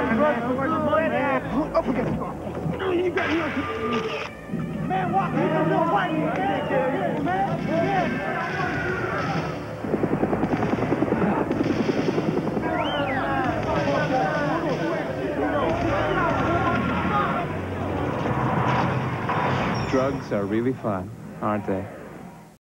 Man, walk. Drugs are really fun, aren't they?